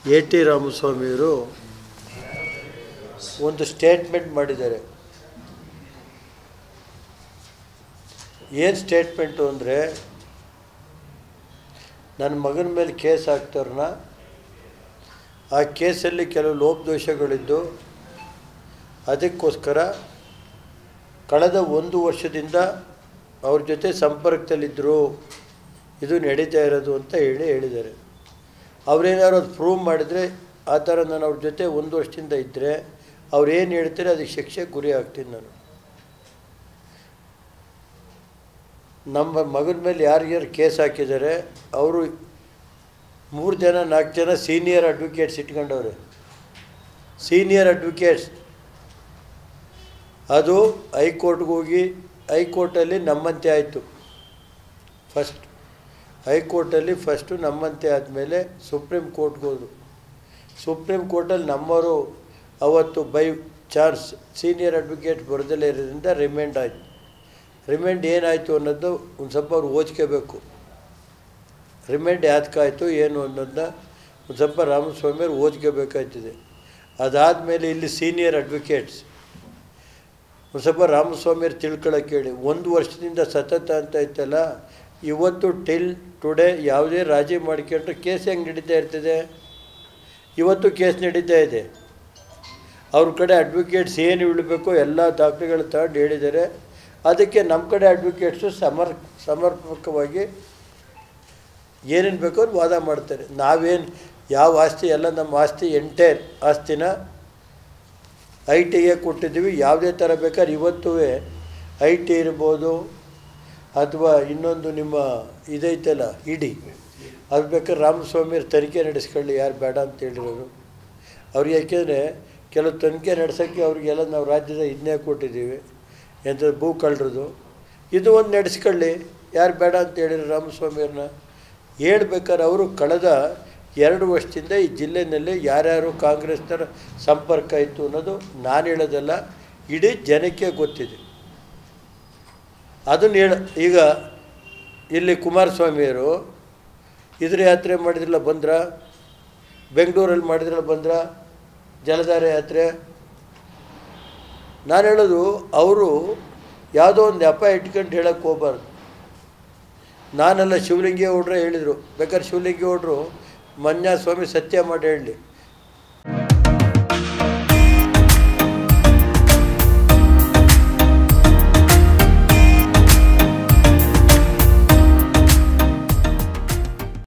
ಎ.ಟಿ. ರಾಮಸ್ವಾಮಿಯವರು ಒಂದು ಸ್ಟೇಟ್ಮೆಂಟ್ ಮಾಡಿದ್ದಾರೆ. ಏನು ಸ್ಟೇಟ್ಮೆಂಟು ಅಂದರೆ, ನನ್ನ ಮಗನ ಮೇಲೆ ಕೇಸ್ ಹಾಕ್ತಾರನ್ನ, ಆ ಕೇಸಲ್ಲಿ ಕೆಲವು ಲೋಪದೋಷಗಳಿದ್ದು ಅದಕ್ಕೋಸ್ಕರ ಕಳೆದ 1 ವರ್ಷದಿಂದ ಅವ್ರ ಜೊತೆ ಸಂಪರ್ಕದಲ್ಲಿದ್ದರು, ಇದು ನಡೀತಾ ಇರೋದು ಅಂತ ಹೇಳಿದ್ದಾರೆ. ಅವರೇನಾದ್ರು ಅದು ಪ್ರೂವ್ ಮಾಡಿದರೆ, ಆ ಥರ ನಾನು ಅವ್ರ ಜೊತೆ 1 ವರ್ಷದಿಂದ ಇದ್ದರೆ ಅವ್ರು ಏನು ಹೇಳ್ತಾರೆ ಅದಕ್ಕೆ ಶಿಕ್ಷೆಗೆ ಗುರಿ ಆಗ್ತೀನಿ. ನಾನು ನಮ್ಮ ಮಗನ ಮೇಲೆ ಯಾರ್ಯಾರು ಕೇಸ್ ಹಾಕಿದ್ದಾರೆ ಅವರು 3 ಜನ 4 ಜನ ಸೀನಿಯರ್ ಅಡ್ವೊಕೇಟ್ಸ್ ಇಟ್ಕೊಂಡವ್ರೆ. ಸೀನಿಯರ್ ಅಡ್ವೊಕೇಟ್ಸ್ ಅದು ಹೈಕೋರ್ಟ್ಗೆ ಹೋಗಿ ಹೈಕೋರ್ಟಲ್ಲಿ ನಮ್ಮಂತೆ ಆಯಿತು. ಹೈಕೋರ್ಟಲ್ಲಿ ಫಸ್ಟು ನಮ್ಮಂತೆ ಆದಮೇಲೆ ಸುಪ್ರೀಂ ಕೋರ್ಟ್ಗೆ ಹೋದರು. ಸುಪ್ರೀಂ ಕೋರ್ಟಲ್ಲಿ ನಮ್ಮವರು ಅವತ್ತು ಬೈ ಚಾರ್ಜ್ ಸೀನಿಯರ್ ಅಡ್ವೊಕೇಟ್ ಬರೋದಲ್ಲೇ ಇರೋದ್ರಿಂದ ರಿಮೆಂಡ್ ಆಯಿತು. ರಿಮೆಂಡ್ ಏನಾಯಿತು ಅನ್ನೋದು ಒಂದು ಸ್ವಲ್ಪ ಅವ್ರು ಓದ್ಕೋಬೇಕು. ರಿಮೆಂಡ್ ಯಾತಕ್ಕಾಯಿತು ಏನು ಅನ್ನೋದನ್ನ ಒಂದು ಸ್ವಲ್ಪ ರಾಮಸ್ವಾಮಿಯವ್ರು ಓದ್ಕೋಬೇಕಾಯ್ತದೆ. ಅದಾದಮೇಲೆ ಇಲ್ಲಿ ಸೀನಿಯರ್ ಅಡ್ವೊಕೇಟ್ಸ್ ಒಂದು ಸ್ವಲ್ಪ ರಾಮಸ್ವಾಮಿಯವ್ರು ತಿಳ್ಕೊಳ್ಳೋಕೆ ಹೇಳಿ. 1 ವರ್ಷದಿಂದ ಸತತ ಅಂತ ಇತ್ತಲ್ಲ, ಇವತ್ತು ಟಿಲ್ ಟುಡೇ ಯಾವುದೇ ರಾಜಿ ಮಾಡಿಕೊಂಡ್ರೆ ಕೇಸ್ ಹೆಂಗೆ ನಡೀತಾ ಇರ್ತದೆ? ಇವತ್ತು ಕೇಸ್ ನಡೀತಾ ಇದೆ. ಅವ್ರ ಕಡೆ ಅಡ್ವೊಕೇಟ್ಸ್ ಏನು ಇಡಬೇಕೋ ಎಲ್ಲ ದಾಖಲೆಗಳು ತಗೊಂಡು ಹೇಳಿದ್ದಾರೆ. ಅದಕ್ಕೆ ನಮ್ಮ ಕಡೆ ಅಡ್ವೊಕೇಟ್ಸು ಸಮರ್ಪಕವಾಗಿ ಏನೇನು ಬೇಕೋ ಅವ್ರು ವಾದ ಮಾಡ್ತಾರೆ. ನಾವೇನು ಯಾವ ಆಸ್ತಿ ಎಲ್ಲ ನಮ್ಮ ಆಸ್ತಿ ಎಂಟೈರ್ ಆಸ್ತಿನ IT-ಗೆ ಕೊಟ್ಟಿದ್ದೀವಿ. ಯಾವುದೇ ಥರ ಬೇಕಾದ್ರೆ ಇವತ್ತೂ IT ಇರ್ಬೋದು, ಅಥವಾ ಇನ್ನೊಂದು ನಿಮ್ಮ ಇದೈತಲ್ಲ ಇಡಿ, ಅದು ಬೇಕಾದ್ರೆ ರಾಮಸ್ವಾಮಿಯವ್ರು ತನಿಖೆ ನಡೆಸ್ಕೊಳ್ಳಿ, ಯಾರು ಬೇಡ ಅಂತ ಹೇಳಿರೋರು ಅವ್ರಿಗೆ. ಯಾಕೆಂದರೆ ಕೆಲವು ತನಿಖೆ ನಡೆಸೋಕ್ಕೆ ಅವ್ರಿಗೆಲ್ಲ ನಾವು ರಾಜ್ಯದ ಇದನ್ನೇ ಕೊಟ್ಟಿದ್ದೀವಿ, ಎಂಥದ್ದು ಭೂ ಕಳ್ಳರದು. ಇದು ಒಂದು ನಡೆಸ್ಕೊಳ್ಳಿ, ಯಾರು ಬೇಡ ಅಂತ ಹೇಳಿದ್ರು ರಾಮಸ್ವಾಮಿಯವ್ರನ್ನ. ಹೇಳ್ಬೇಕಾದ್ರೆ ಅವರು ಕಳೆದ 2 ವರ್ಷದಿಂದ ಈ ಜಿಲ್ಲೆಯಲ್ಲಿ ಯಾರ್ಯಾರು ಕಾಂಗ್ರೆಸ್ನರ ಸಂಪರ್ಕ ಇತ್ತು ಅನ್ನೋದು ನಾನು ಹೇಳೋದಲ್ಲ, ಇಡೀ ಜನಕ್ಕೆ ಗೊತ್ತಿದೆ. ಅದನ್ನು ಈಗ ಇಲ್ಲಿ ಕುಮಾರಸ್ವಾಮಿಯವರು ಇದ್ರ ಯಾತ್ರೆ ಮಾಡಿದ್ರಲ್ಲ, ಬಂದ್ರ ಬೆಂಗಳೂರಲ್ಲಿ ಮಾಡಿದ್ರಲ್ಲ, ಬಂದ್ರ ಜಲಧಾರೆ ಯಾತ್ರೆ. ನಾನು ಹೇಳೋದು, ಅವರು ಯಾವುದೋ ಒಂದು ನೆಪ ಇಟ್ಕೊಂಡು ಹೇಳೋಕ್ಕೆ ಹೋಗ್ಬಾರ್ದು. ನಾನೆಲ್ಲ ಶಿವಲಿಂಗೇಗೌಡರೇ ಹೇಳಿದರು. ಬೇಕಾದ್ರೆ ಶಿವಲಿಂಗೇಗೌಡರು ಮಂಜಸ್ವಾಮಿ ಸತ್ಯ ಮಾಡಿ ಹೇಳಲಿ.